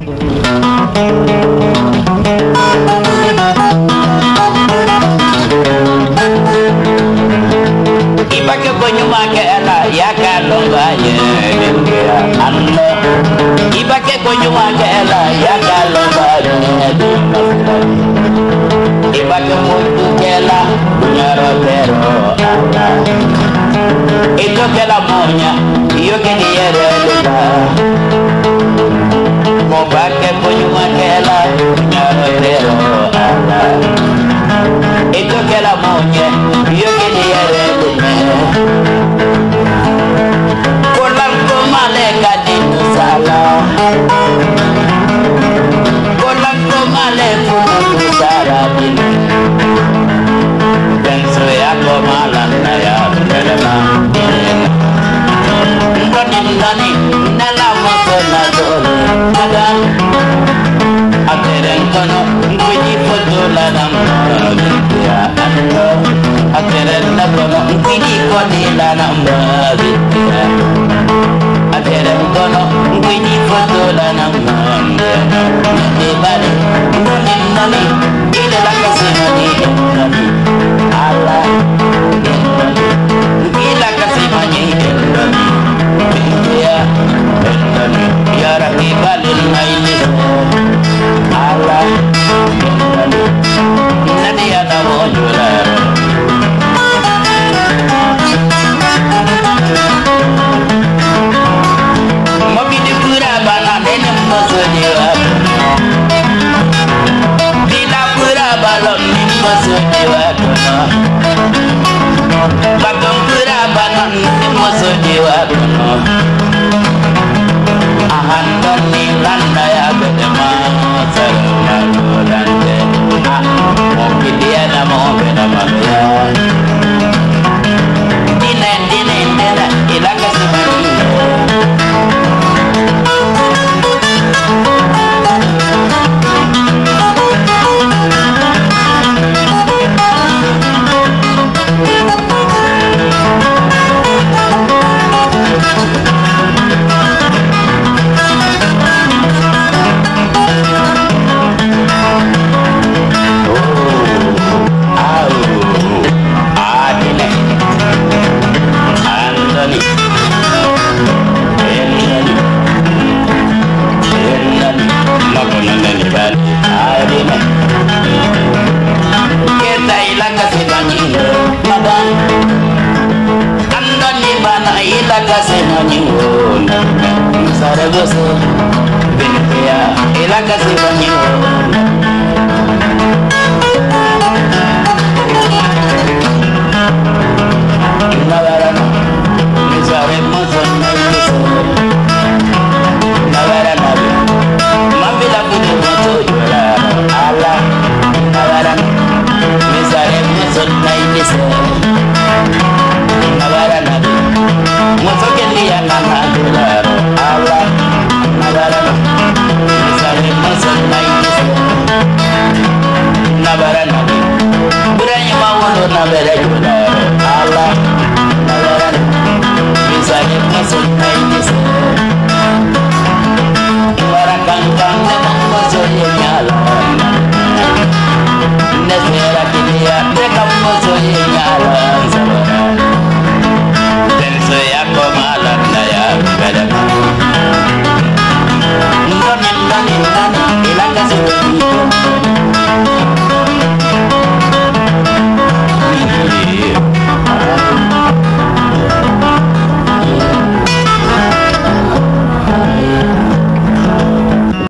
Ibake konyuma kela ya kalomba ye anno ibake konyuma kela ya kalomba ye ibake mutu kela nyaro pero ala itu kela monya iyo kini yere luka mobake konyuma kela nyaro pero ala itu kela monya iyo kini yere luka Kolanko maleka di sala Kolanko maleka di sala Benso ya komalana ya Belema Ndani nala mosona dole Adan Akeren kono Nkwenyi foto la namba Ya ando Akeren na kono Nkwenyi kodi la namba Ya Akeren kono Nkwenyi foto la namba Ndibali Nani Ile la kasima ni Nani Ala Nani Ila kasima ni Nani Ya Nani Ya Rabbi balil maili Ala Nani Nani ya Namo Jular Mabidi pura bana nene mosodiwa Bila pura balon ni mosodiwa kono Batong pura bana ni mosodiwa kono Ahan doni landa ya bedema Saruna lulante Mokidi ya namo bedama ya Dine ilaka simani Ilaka